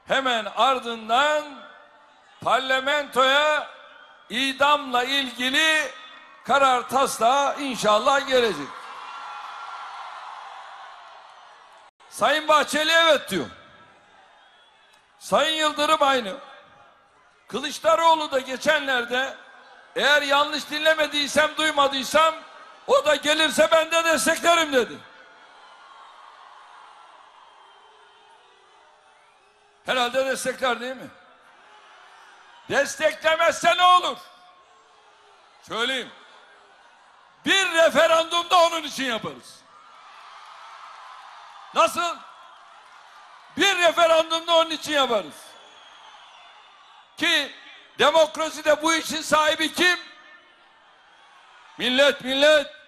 hemen ardından parlamentoya idamla ilgili karar taslağı inşallah gelecek. Sayın Bahçeli evet diyor. Sayın Yıldırım aynı. Kılıçdaroğlu da geçenlerde, eğer yanlış dinlemediysem, duymadıysam, o da gelirse ben de desteklerim dedi. Herhalde destekler değil mi? Desteklemezse ne olur? Söyleyeyim. Bir referandumda onun için yaparız. Nasıl? Bir referandumda onun için yaparız. Ki demokraside bu işin sahibi kim? Millet.